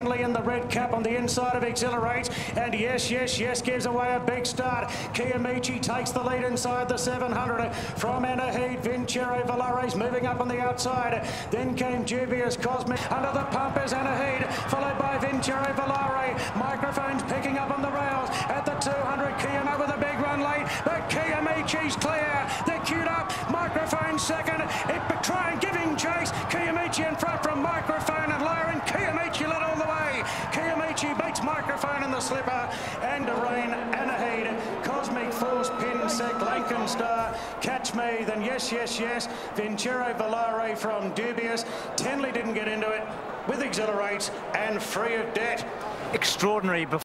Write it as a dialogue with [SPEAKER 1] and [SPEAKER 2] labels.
[SPEAKER 1] Henley in the red cap on the inside of Exhilarates, and yes, gives away a big start. Kiamichi takes the lead inside the 700 from Anahid. Vincero Valares moving up on the outside. Then came Dubious Cosmic. Under the pump is Anahid, followed by Vincero Valare. Microphones picking up on the rails at the 200. Kiamichi with a big run late, but Kiamichi's clear. They're queued up. Microphone second. Trying giving chase. Kiamichi in front from Microphone and lowering. Kiamichi led all the way. Kiamichi beats Microphone in the slipper. And Rain, Anahid, Cosmic Force, Pinsec, Lankan Star, Catch Me, then yes. Vincero Valare from Dubious. Tenley didn't get into it with Exhilarates and Free of Debt.
[SPEAKER 2] Extraordinary.